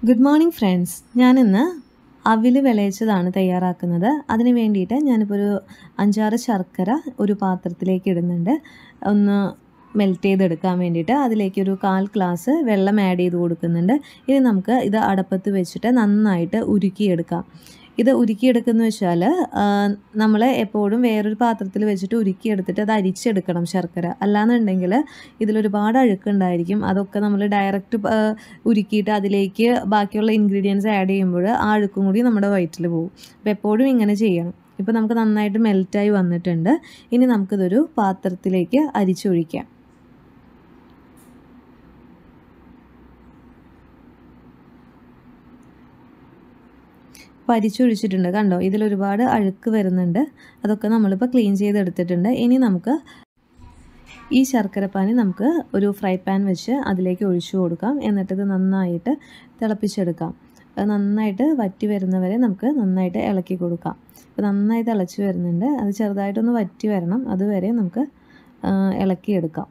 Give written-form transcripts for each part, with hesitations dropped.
Good morning friends. ഞാനിന്ന് അവിൽ വിളയിച്ചതാണ് തയ്യാറാക്കുന്നത്. അതിന് വേണ്ടിയിട്ട് ഞാനിപ്പോൾ ഒരു 5-6 ശർക്കര ഒരു പാത്രത്തിലേക്ക് ഇടുന്നുണ്ട്. ഒന്ന് മെൽറ്റ് ചെയ്തെടുക്കാൻ വേണ്ടിയിട്ട് അതിലേക്ക് ഒരു 1/4 ഗ്ലാസ് വെള്ളം ആഡ് ചെയ്ത് കൊടുക്കുന്നുണ്ട്. ഇനി നമുക്ക് ഇത് അടപ്പത്ത് വെച്ചിട്ട് നന്നായിട്ട് ഉരുക്കിയെടുക്കാം. ഇത് ഉരുക്കിയെടുക്കുന്നത് വെച്ചാൽ നമ്മൾ എപ്പോഴും വേറൊരു പാത്രത്തിൽ വെച്ചിട്ട് ഉരുക്കിയെടുത്തിട്ട് അത് അരിച്ചെടുക്കണം ശർക്കര. അല്ലാന്നുണ്ടെങ്കിൽ ഇതിലൊരുപാട് അഴുക്കുണ്ടായിരിക്കും. അതൊക്കെ നമ്മൾ ഡയറക്റ്റ് ഉരുക്കിയിട്ട് അതിലേക്ക് ബാക്കിയുള്ള ഇൻഗ്രീഡിയൻസ് ആഡ് ചെയ്യുമ്പോൾ ആ അഴുക്കും കൂടി നമ്മുടെ വയറ്റിൽ പോകും. അപ്പോൾ എപ്പോഴും ഇങ്ങനെ ചെയ്യണം. ഇപ്പോൾ നമുക്ക് നന്നായിട്ട് മെൽറ്റായി വന്നിട്ടുണ്ട്. ഇനി നമുക്കിതൊരു പാത്രത്തിലേക്ക് അരിച്ചൊഴിക്കാം. അരിച്ചൊഴിച്ചിട്ടുണ്ട്. കണ്ടോ, ഇതിലൊരുപാട് അഴുക്ക് വരുന്നുണ്ട്. അതൊക്കെ നമ്മളിപ്പോൾ ക്ലീൻ ചെയ്തെടുത്തിട്ടുണ്ട്. ഇനി നമുക്ക് ഈ ശർക്കരപ്പാനി നമുക്ക് ഒരു ഫ്രൈ പാൻ വെച്ച് അതിലേക്ക് ഒഴിച്ചു കൊടുക്കാം. എന്നിട്ടിത് നന്നായിട്ട് തിളപ്പിച്ചെടുക്കാം. നന്നായിട്ട് വറ്റി വരുന്നവരെ നമുക്ക് നന്നായിട്ട് ഇളക്കി കൊടുക്കാം. ഇപ്പോൾ നന്നായി തിളച്ച് വരുന്നുണ്ട്. അത് ചെറുതായിട്ടൊന്ന് വറ്റി വരണം. അതുവരെ നമുക്ക് ഇളക്കിയെടുക്കാം.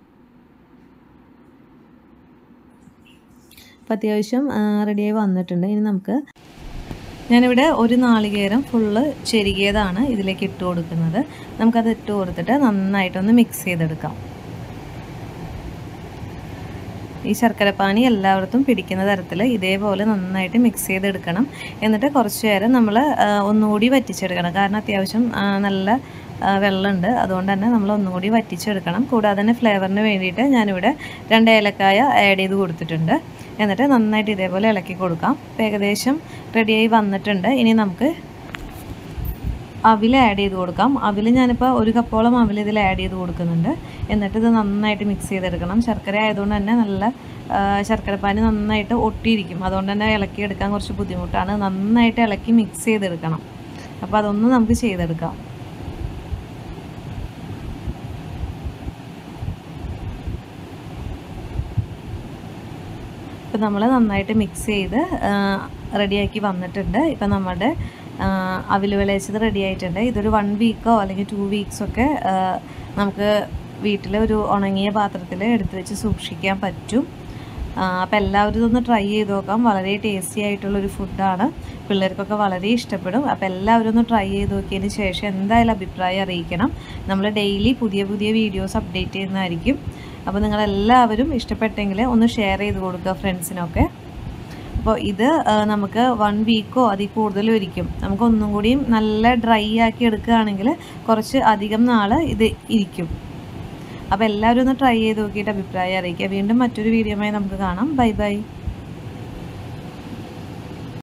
അപ്പോൾ അത്യാവശ്യം റെഡിയായി വന്നിട്ടുണ്ട്. ഇനി ഞാനിവിടെ ഒരു നാളികേരം ഫുള്ള് ചെരുകിയതാണ് ഇതിലേക്ക് ഇട്ട് കൊടുക്കുന്നത്. നമുക്കത് ഇട്ട് കൊടുത്തിട്ട് നന്നായിട്ടൊന്ന് മിക്സ് ചെയ്തെടുക്കാം. ഈ ശർക്കരപ്പാനി എല്ലായിടത്തും പിടിക്കുന്ന തരത്തിൽ ഇതേപോലെ നന്നായിട്ട് മിക്സ് ചെയ്തെടുക്കണം. എന്നിട്ട് കുറച്ച് നേരം നമ്മൾ ഒന്നുകൂടി വറ്റിച്ചെടുക്കണം. കാരണം അത്യാവശ്യം നല്ല വെള്ളമുണ്ട്. അതുകൊണ്ട് തന്നെ നമ്മൾ ഒന്നുകൂടി വറ്റിച്ചെടുക്കണം. കൂടാതെ തന്നെ ഫ്ലേവറിന് വേണ്ടിയിട്ട് ഞാനിവിടെ 2 ഏലക്കായ ആഡ് ചെയ്ത് കൊടുത്തിട്ടുണ്ട്. എന്നിട്ട് നന്നായിട്ട് ഇതേപോലെ ഇളക്കി കൊടുക്കാം. ഏകദേശം റെഡിയായി വന്നിട്ടുണ്ട്. ഇനി നമുക്ക് അവിൽ ആഡ് ചെയ്ത് കൊടുക്കാം. അവിൽ ഞാനിപ്പോൾ 1 കപ്പോളം അവിൽ ഇതിൽ ആഡ് ചെയ്ത് കൊടുക്കുന്നുണ്ട്. എന്നിട്ട് ഇത് നന്നായിട്ട് മിക്സ് ചെയ്തെടുക്കണം. ശർക്കര ആയതുകൊണ്ട് തന്നെ നല്ല ശർക്കരപ്പാനി നന്നായിട്ട് ഒട്ടിയിരിക്കും. അതുകൊണ്ട് തന്നെ ഇളക്കിയെടുക്കാൻ കുറച്ച് ബുദ്ധിമുട്ടാണ്. നന്നായിട്ട് ഇളക്കി മിക്സ് ചെയ്തെടുക്കണം. അപ്പോൾ അതൊന്ന് നമുക്ക് ചെയ്തെടുക്കാം. ഇപ്പം നമ്മൾ നന്നായിട്ട് മിക്സ് ചെയ്ത് റെഡിയാക്കി വന്നിട്ടുണ്ട്. ഇപ്പം നമ്മുടെ അവിൽ വിളയിച്ചത് റെഡി ആയിട്ടുണ്ട്. ഇതൊരു 1 വീക്കോ അല്ലെങ്കിൽ 2 വീക്സൊക്കെ നമുക്ക് വീട്ടിൽ ഒരു ഉണങ്ങിയ പാത്രത്തിൽ എടുത്ത് വെച്ച് സൂക്ഷിക്കാൻ പറ്റും. അപ്പോൾ എല്ലാവരും ഇതൊന്ന് ട്രൈ ചെയ്ത് നോക്കാം. വളരെ ടേസ്റ്റി ആയിട്ടുള്ളൊരു ഫുഡാണ്. പിള്ളേർക്കൊക്കെ വളരെ ഇഷ്ടപ്പെടും. അപ്പോൾ എല്ലാവരും ഒന്ന് ട്രൈ ചെയ്ത് നോക്കിയതിന് ശേഷം എന്തായാലും അഭിപ്രായം അറിയിക്കണം. നമ്മൾ ഡെയിലി പുതിയ വീഡിയോസ് അപ്ഡേറ്റ് ചെയ്യുന്നതായിരിക്കും. അപ്പോൾ നിങ്ങളെല്ലാവരും ഇഷ്ടപ്പെട്ടെങ്കിൽ ഒന്ന് ഷെയർ ചെയ്ത് കൊടുക്കുക ഫ്രണ്ട്സിനൊക്കെ. അപ്പോൾ ഇത് നമുക്ക് 1 വീക്കോ അതിൽ കൂടുതലും ഇരിക്കും. നമുക്ക് ഒന്നും കൂടിയും നല്ല ഡ്രൈ ആക്കി എടുക്കുകയാണെങ്കിൽ കുറച്ച് അധികം നാൾ ഇത് ഇരിക്കും. അപ്പോൾ എല്ലാവരും ഒന്ന് ട്രൈ ചെയ്ത് നോക്കിയിട്ട് അഭിപ്രായം അറിയിക്കുക. വീണ്ടും മറ്റൊരു വീഡിയോയുമായി നമുക്ക് കാണാം. Bye by.